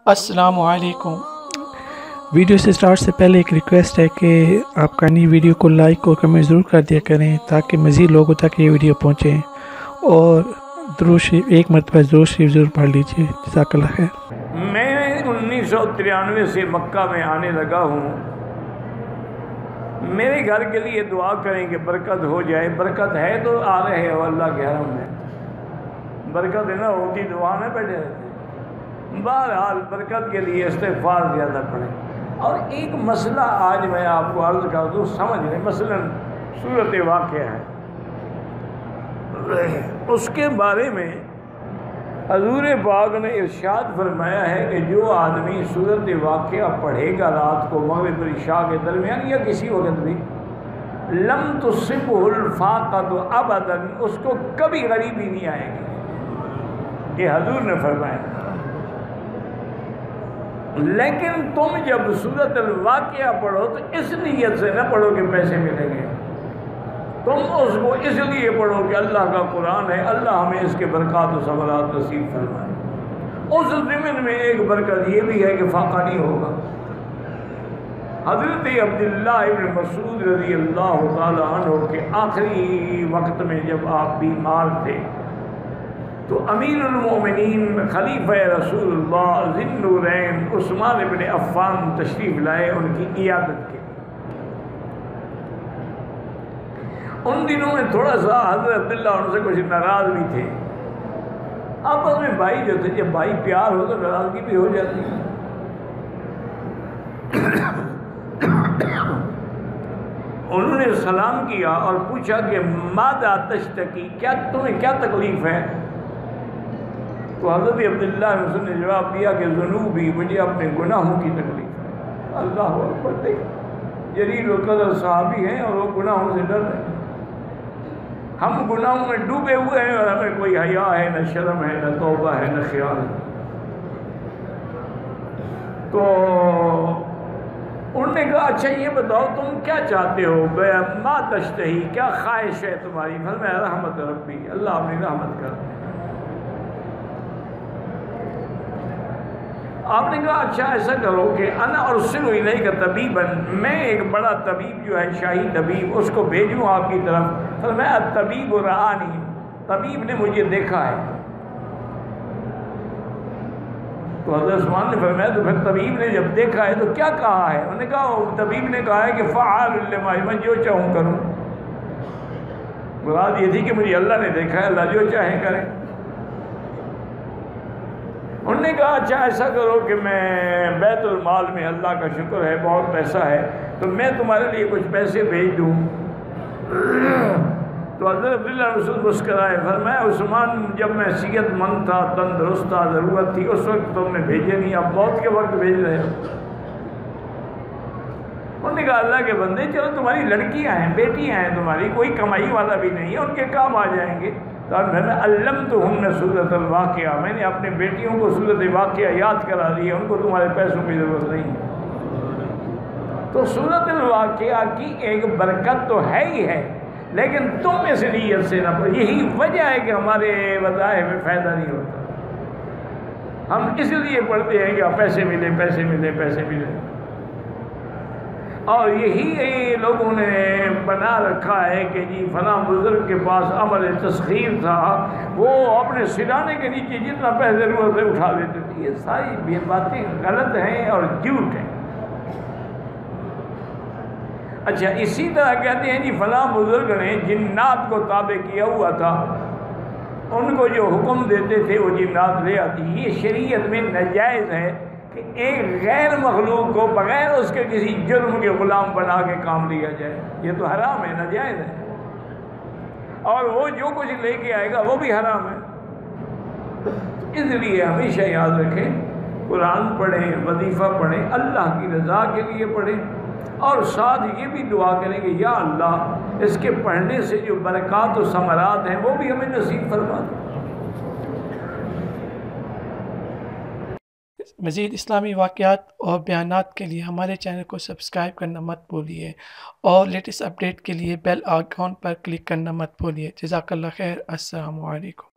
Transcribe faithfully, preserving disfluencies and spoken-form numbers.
अस्सलाम वालेकुम। वीडियो से स्टार्ट से पहले एक रिक्वेस्ट है कि आप कानी वीडियो को लाइक और कमेंट ज़रूर कर दिया करें ताकि मज़ीद लोगों तक ये वीडियो पहुँचे, और दुरूद शरीफ एक मरतबा दुरूद शरीफ ज़रूर पढ़ लीजिए। जज़ाकल्लाह खैर। मैं उन्नीस सौ तिरानवे से मक्का में आने लगा हूँ। मेरे घर के लिए दुआ करें कि बरकत हो जाए। बरकत है तो आ रहे हो अल्लाह के हरम में, बरकत है ना होती दुआ में बैठे रहते। बहरहाल बरकत के लिए इस्तिग़फ़ार ज़्यादा पढ़ें। और एक मसला आज मैं आपको अर्ज़ कर दूँ, समझ लें। मसलन सूरत वाक़िया है, उसके बारे में हज़ूर पाक ने इरशाद फरमाया है कि जो आदमी सूरत वाक़िया पढ़ेगा रात को मग़रिब और इशा के दरमियान या किसी वक्त भी, लम तुसिबहुल फ़ाक़तु अबदन, उसको कभी गरीबी नहीं आएगी। ये हज़ूर ने फरमाया। लेकिन तुम जब सूरत वाक़िया पढ़ो तो इस नीयत से न पढ़ो कि पैसे मिलेंगे, तुम उसको इसलिए पढ़ो कि अल्लाह का कुरान है, अल्लाह हमें इसके बरक़ात व समरात नसीब फरमाए। उस ज़िम्न में एक बरकत ये भी है कि फ़ाक़ा नहीं होगा। हज़रत अब्दुल्लाह इब्न मसूद रज़ी अल्लाह तआला अन्हु के आखिरी वक्त में जब आप बीमार थे तो अमीरुल मोमिनीन खलीफा रसूलुल्लाह ज़िन्नुरैन उस्मान इब्न अफ़्फ़ान तशरीफ़ लाए उनकी इयादत के। उन दिनों में थोड़ा सा हज़रत अब्दुल्लाह उनसे कुछ नाराज़ भी थे। आपस में भाई जो थे, जब भाई प्यार हो तो नाराज़गी भी हो जाती है। उन्होंने सलाम किया और पूछा कि मादा तश्तकी, क्या तुम्हें क्या तकलीफ़ है? तो हज़रत अब्दुल्लाह ने जवाब दिया कि ज़ुनूबी, मुझे अपने गुनाहों की तकलीफ़ है। अल्लाह अकबर। देख, जलील व क़दर सहाबी हैं और वो गुनाहों से डर रहे हैं। हम गुनाहों में डूबे हुए हैं और हमें कोई हया है, न शर्म है, न तौबा है, न ख्याल है। तो उन्होंने कहा अच्छा ये बताओ तुम क्या चाहते हो, मा तश्तही, क्या ख्वाहिश है तुम्हारी? फरमाया रहमत रब्बी, अल्लाह अपनी रहमत कर। आपने कहा अच्छा ऐसा करो कि अना और सिलो इलैका का तबीबन, मैं एक बड़ा तबीब जो है शाही तबीब उसको भेजूँ आपकी तरफ। फरमाया तबीब रआनी, तबीब ने मुझे देखा है। तो हज़रत उस्मान ने फरमाया तो फिर तबीब ने जब देखा है तो क्या कहा है? उन्होंने कहा तबीब ने कहा है कि फ़आल लिमा, मैं जो चाहूँ करूँ। मुराद ये थी कि मुझे अल्लाह ने देखा है, अल्लाह जो चाहे करे। उन्होंने कहा अच्छा ऐसा करो कि मैं बैतुल माल में, अल्लाह का शुक्र है बहुत पैसा है, तो मैं तुम्हारे लिए कुछ पैसे भेज दूँ। तो हज़रत अब्दुल्लाह रसूल मुस्कराए। फरमाया उस्मान, जब मैं सेहतमंद था, तंदुरुस्त था, ज़रूरत थी, उस वक्त तुमने भेजे नहीं, अब मौत के वक्त भेज रहे हो। उन्होंने कहा अल्लाह के बंदे, चलो तुम्हारी लड़कियाँ हैं, बेटियाँ हैं तुम्हारी, कोई कमाई वाला भी नहीं है, उनके काम आ जाएंगे। तो मैंने अल्लम तो हमने सूरत वाक़िया, मैंने अपने बेटियों को सूरत वाक़िया याद करा दी है, उनको तुम्हारे पैसों की ज़रूरत नहीं है। तो सूरत वाक़िया की एक बरकत तो है ही है, लेकिन तुम इस नीयत से ना पढ़ो। यही वजह है कि हमारे वज़ाइफ में फ़ायदा नहीं होता। हम इसलिए पढ़ते हैं कि पैसे मिले, पैसे मिले, पैसे मिले। और यही लोगों ने बना रखा है कि जी फलां बुज़ुर्ग के पास अमल तस्खीर था, वो अपने सिराने के नीचे जितना पैसे ज़रूरत है उठा लेते थे। ये सारी ये बातें गलत हैं और झूठ हैं। अच्छा, इसी तरह कहते हैं जी फलां बुज़ुर्ग ने जिन्नात को ताबे किया हुआ था, उनको जो हुक्म देते थे वो जिन्नात ले आती। ये शरीयत में नाजायज़ है कि एक गैर मखलूक को बग़ैर उसके किसी जुर्म के ग़ुलाम बना के काम लिया जाए। ये तो हराम है, नाजायज़ है। और वो जो कुछ लेके आएगा वो भी हराम है। इसलिए हमेशा याद रखें, कुरान पढ़ें, वजीफ़ा पढ़ें, अल्लाह की रज़ा के लिए पढ़ें, और साथ ये भी दुआ करें कि या अल्लाह इसके पढ़ने से जो बरक़ात व समरात हैं वो भी हमें नसीब फरमा दे। मज़ीद इस्लामी वाक़यात और बयानात के लिए हमारे चैनल को सब्सक्राइब करना मत भूलिए, और लेटेस्ट अपडेट के लिए बेल आइकॉन पर क्लिक करना मत भूलिए। जज़ाकल्लाह खैर। अस्सलामु अलैकुम।